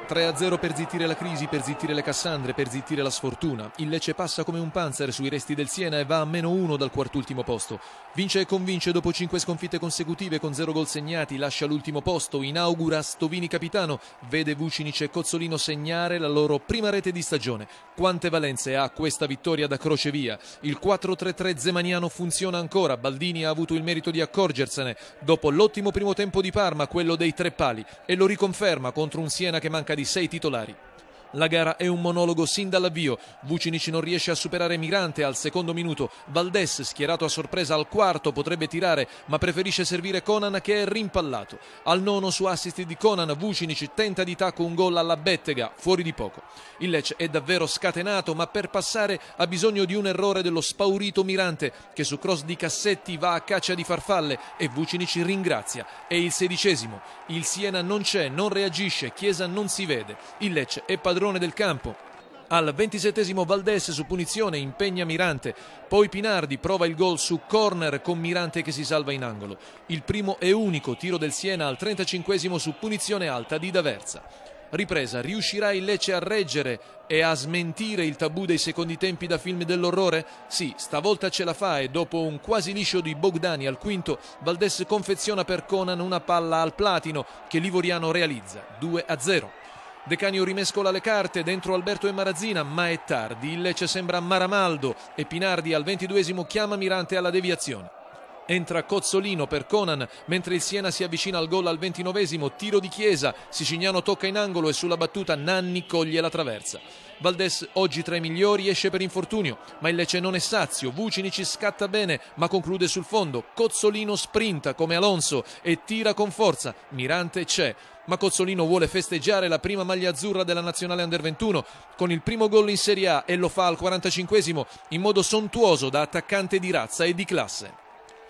3-0 per zittire la crisi, per zittire le Cassandre, per zittire la sfortuna. Il Lecce passa come un panzer sui resti del Siena e va a -1 dal quartultimo posto. Vince e convince dopo 5 sconfitte consecutive con 0 gol segnati, lascia l'ultimo posto, inaugura Stovini capitano, vede Vucinic e Cozzolino segnare la loro prima rete di stagione. Quante valenze ha questa vittoria da crocevia? Il 4-3-3 zemaniano funziona ancora, Baldini ha avuto il merito di accorgersene dopo l'ottimo primo tempo di Parma, quello dei 3 pali, e lo riconferma contro un Siena che manca di 6 titolari. La gara è un monologo sin dall'avvio. Vucinic non riesce a superare Mirante al secondo minuto. Valdes, schierato a sorpresa al quarto, potrebbe tirare, ma preferisce servire Conan che è rimpallato. Al nono, su assist di Conan, Vucinic tenta di tacco un gol alla Bettega, fuori di poco. Il Lecce è davvero scatenato, ma per passare ha bisogno di un errore dello spaurito Mirante, che su cross di Cassetti va a caccia di farfalle e Vucinic ringrazia. È il 16°. Il Siena non c'è, non reagisce, Chiesa non si vede. Il Lecce è padrone del campo. Al 27° Valdes su punizione impegna Mirante, poi Pinardi prova il gol su corner con Mirante che si salva in angolo. Il primo e unico tiro del Siena al 35° su punizione alta di D'Aversa. Ripresa, riuscirà il Lecce a reggere e a smentire il tabù dei secondi tempi da film dell'orrore? Sì, stavolta ce la fa e dopo un quasi liscio di Bogdani al quinto, Valdes confeziona per Conan una palla al platino che l'Ivoriano realizza, 2-0. De Canio rimescola le carte dentro Alberto e Marazzina, ma è tardi, il Lecce sembra Maramaldo e Pinardi al 22° chiama Mirante alla deviazione. Entra Cozzolino per Conan, mentre il Siena si avvicina al gol al 29°, tiro di Chiesa, Sicignano tocca in angolo e sulla battuta Nanni coglie la traversa. Valdes, oggi tra i migliori, esce per infortunio, ma il Lecce non è sazio, Vucinic scatta bene ma conclude sul fondo, Cozzolino sprinta come Alonso e tira con forza, Mirante c'è. Ma Cozzolino vuole festeggiare la prima maglia azzurra della nazionale Under 21 con il primo gol in Serie A e lo fa al 45° in modo sontuoso da attaccante di razza e di classe.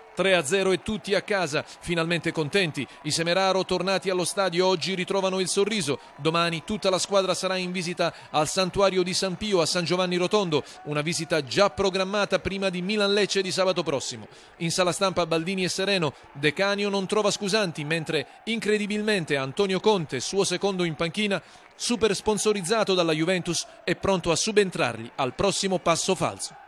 3-0 e tutti a casa, finalmente contenti. I Semeraro, tornati allo stadio, oggi ritrovano il sorriso. Domani tutta la squadra sarà in visita al Santuario di San Pio a San Giovanni Rotondo, una visita già programmata prima di Milan-Lecce di sabato prossimo. In sala stampa Baldini e Sereno, De Canio non trova scusanti, mentre incredibilmente Antonio Conte, suo secondo in panchina, super sponsorizzato dalla Juventus, è pronto a subentrargli al prossimo passo falso.